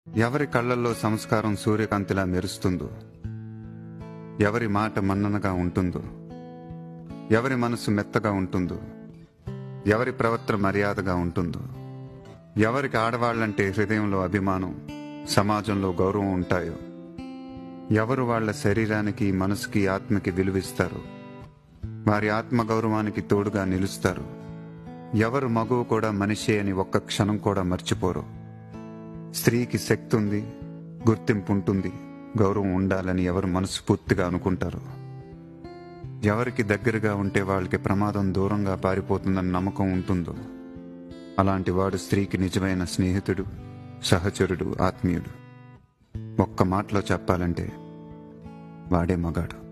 ఎవరి కళ్ళల్లో సంస్కారం సూర్యకాంతిలా మెరుస్తుందో, ఎవరి మాట మన్ననగా ఉంటుందో, ఎవరి మనసు మెత్తగా ఉంటుందో, ఎవరి ప్రవర్తన మర్యాదగా ఉంటుందో, ఎవరికి ఆడవాళ్లంటే హృదయంలో అభిమానం, సమాజంలో గౌరవం ఉంటాయో, ఎవరు వాళ్ల శరీరానికి, మనసుకి, ఆత్మకి విలువిస్తారో, వారి ఆత్మగౌరవానికి తోడుగా నిలుస్తారు, ఎవరు మగువు కూడా మనిషి అని ఒక్క క్షణం కూడా మర్చిపోరు. స్త్రీకి శక్తి ఉంది, గుర్తింపు ఉంటుంది, గౌరవం ఉండాలని ఎవరు మనస్ఫూర్తిగా అనుకుంటారు. ఎవరికి దగ్గరగా ఉంటే వాళ్ళకి ప్రమాదం దూరంగా పారిపోతుందని నమ్మకం ఉంటుందో, అలాంటి వాడు స్త్రీకి నిజమైన స్నేహితుడు, సహచరుడు, ఆత్మీయుడు. ఒక్క మాటలో చెప్పాలంటే వాడే మగాడు.